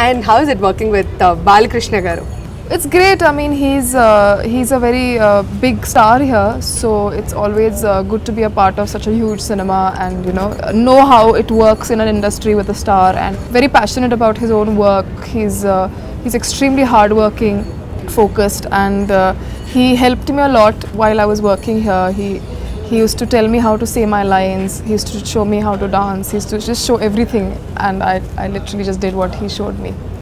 And how is it working with Balakrishna garu? It's great. I mean, he's a very big star here, so it's always good to be a part of such a huge cinema and know how it works in an industry with a star. And very passionate about his own work. He's extremely hardworking, focused, and he helped me a lot while I was working here. He used to tell me how to say my lines. He used to show me how to dance. He used to just show everything, and I literally just did what he showed me.